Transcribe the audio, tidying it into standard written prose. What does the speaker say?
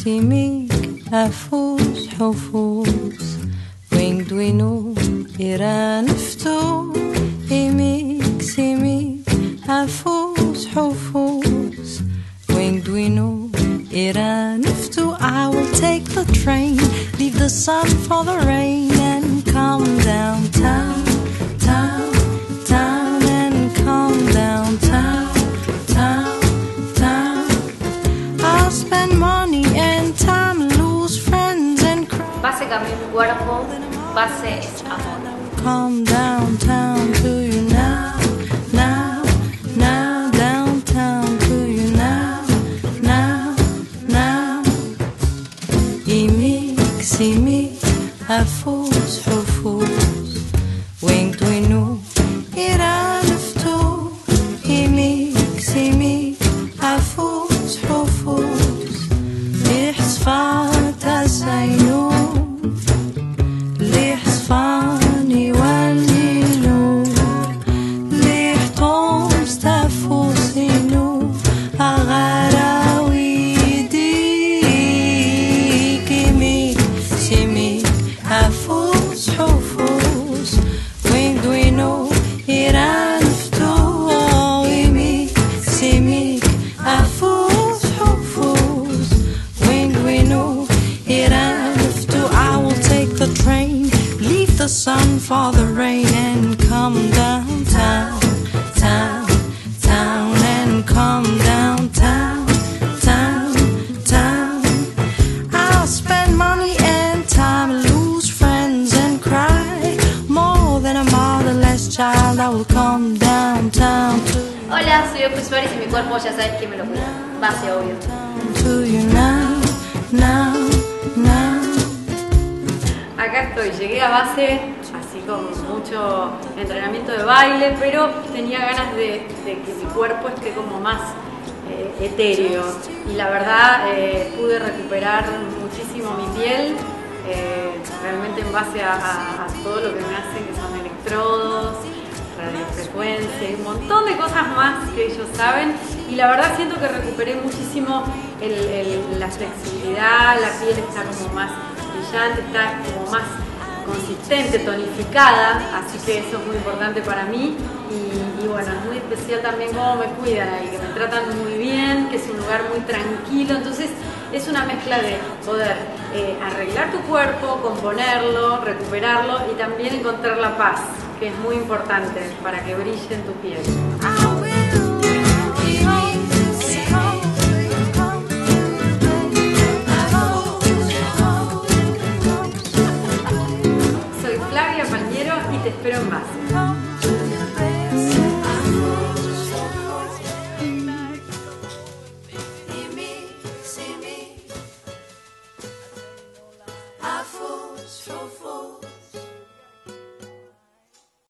سميك أفوز حفوز وين دوينو إيران فتو إميك سميك أفوز حفوز وين دوينو إيران فتو I will take the train, leave the sun for the rain and come downtown, town, town and come downtown, town, town. I'll spend money and time, lose friends and cry. Base cambia mi cuerpo, base es amor. Come downtown to you now, now, now, downtown to you now, now, now. إيميك سيميك أفوز حفوز وين دوينو إيران فتو إيميك سيميك أفوز حفوز ليح صفات السينو ليح صفاني والنور ليح طومس تفوسينو أغراوي ديك إيميك سيميك أفوز حفوز وين دوينو إيران فتو إيميك سيميك أفوز حفوز وين دوينو إيران فتو I will take the train, leave the sun for the rain and come downtown, town, town and come downtown, town, town. I'll spend money and time, lose friends and cry more than a motherless child. I will come downtown Hola, soy Ocu Suárez y mi cuerpo ya sabes que me lo cuida. Base, obvio. to you now, now, now. Acá estoy, llegué a base así con mucho entrenamiento de baile, pero tenía ganas de que mi cuerpo esté como más etéreo y la verdad pude recuperar muchísimo mi piel, realmente en base a todo lo que me hacen, que son electrodos, radiofrecuencia y un montón de cosas más que ellos saben, y la verdad siento que recuperé muchísimo la flexibilidad, la piel está como más brillante, está como más consistente, tonificada, así que eso es muy importante para mí y bueno, es muy especial también cómo me cuidan ahí, que me tratan muy bien, que es un lugar muy tranquilo, entonces es una mezcla de poder arreglar tu cuerpo, componerlo, recuperarlo y también encontrar la paz, que es muy importante para que brille en tu piel.